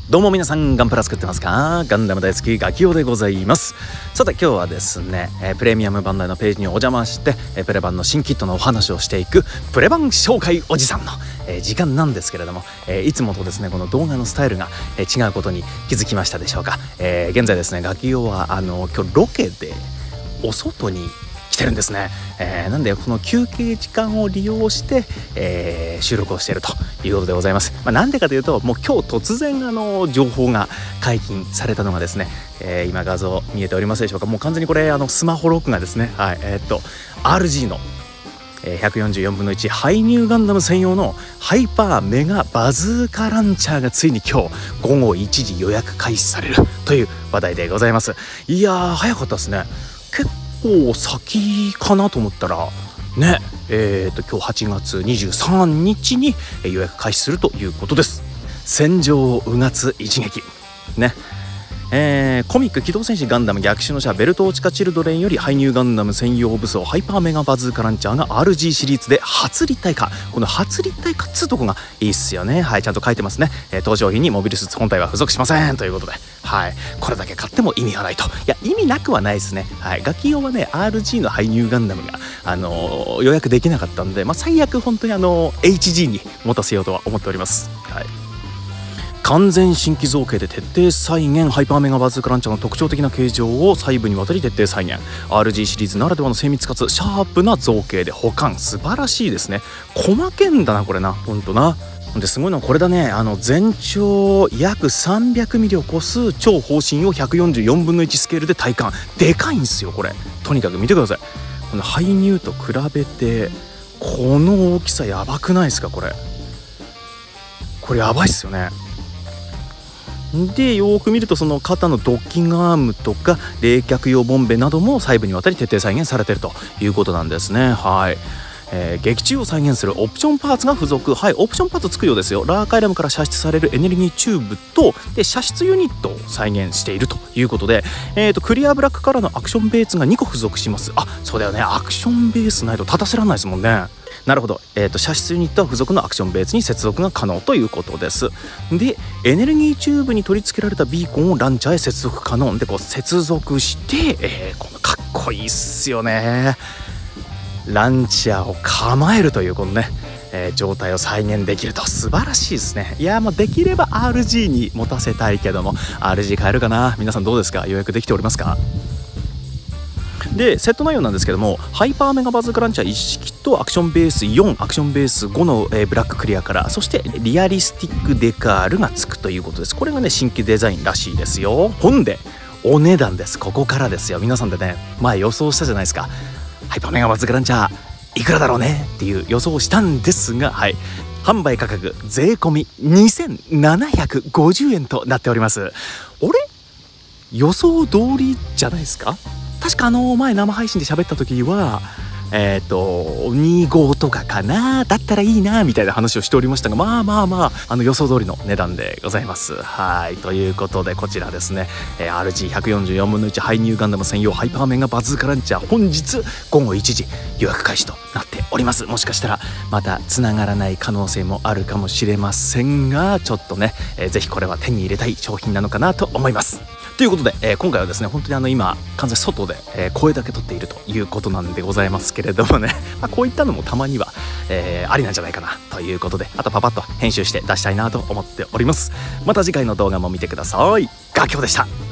どうも皆さん、ガンプラ作ってますか？ガンダム大好きガキオでございます。さて今日はですね、プレミアムバンダイのページにお邪魔して、プレ版の新キットのお話をしていくプレ版紹介おじさんの、時間なんですけれども、いつもとですねこの動画のスタイルが、違うことに気づきましたでしょうか。現在ですねガキオは今日ロケでお外に来てるんですね。なんでこの休憩時間を利用して、収録をしているということでございます。なんでかというと、もう今日突然情報が解禁されたのがですね、今画像見えておりますでしょうか。もう完全にこれスマホ録画ですね。はい、RG の144分の1ハイニューガンダム専用のハイパーメガバズーカランチャーがついに今日午後1時予約開始されるという話題でございます。いやー早かったですね。結構先かなと思ったらね、今日8月23日に予約開始するということです。戦場うがつ一撃ね。コミック機動戦士ガンダム逆襲の者ベルトーチカチルドレンよりハイニューガンダム専用武装ハイパーメガバズーカランチャーが RG シリーズで初立体化。この初立体化っつうとこがいいっすよね。はい、ちゃんと書いてますね。登場品にモビルスーツ本体は付属しませんということで、はい、これだけ買っても意味がないと。いや意味なくはないですね。はい、ガキ用はね RG のハイニューガンダムが予約できなかったんで、最悪本当にHG に持たせようとは思っております。はい、完全新規造形で徹底再現ハイパーメガバズーカランチャーの特徴的な形状を細部にわたり徹底再現。 RG シリーズならではの精密かつシャープな造形で保管、素晴らしいですね。細けんだなこれな、ほんとな。ですごいのはこれだね。全長約 300mm を超す超方針を144分の1スケールで体感。でかいんすよこれ。とにかく見てください。このハイニューと比べてこの大きさやばくないですか。これやばいっすよね。でよく見るとその肩のドッキングアームとか冷却用ボンベなども細部にわたり徹底再現されているということなんですね。はい、劇中を再現するオプションパーツが付属。はい、オプションパーツつくようですよ。ラーカイラムから射出されるエネルギーチューブと射出ユニットを再現しているということで、クリアブラックカラーのアクションベースが2個付属します。あ、そうだよね、アクションベースないと立たせられないですもんね。なるほど、射出ユニットは付属のアクションベースに接続が可能ということです。でエネルギーチューブに取り付けられたビーコンをランチャーへ接続可能で、接続して、このかっこいいっすよね。ランチャーを構えるというこのね、状態を再現できると素晴らしいですね。いやできれば RG に持たせたいけども RG 買えるかな。皆さんどうですか？予約できておりますか？でセット内容なんですけども、ハイパーメガバズーカランチャー1式とアクションベース4アクションベース5の、ブラッククリアカラー、そしてリアリスティックデカールがつくということです。これがね新規デザインらしいですよ。ほんでお値段です。ここからですよ。皆さんでね前予想したじゃないですか。ハイパーメガバズーカランチャーいくらだろうねっていう予想をしたんですが、はい、販売価格税込み2750円となっております。予想通りじゃないですか。確か前生配信で喋った時は25とかかな、だったらいいなみたいな話をしておりましたが、予想通りの値段でございます。はい、ということでこちらですね、RG144分の1ハイニューガンダム専用ハイパーメガバズーカランチャー本日午後1時予約開始となっております。もしかしたらまたつながらない可能性もあるかもしれませんが、ちょっとね、ぜひこれは手に入れたい商品なのかなと思います。ということで、今回はですね本当に今完全外で、声だけ撮っているということなんでございますけれどもね、こういったのもたまには、ありなんじゃないかなということで、あとパパッと編集して出したいなと思っております。また次回の動画も見てください。ガキョウでした。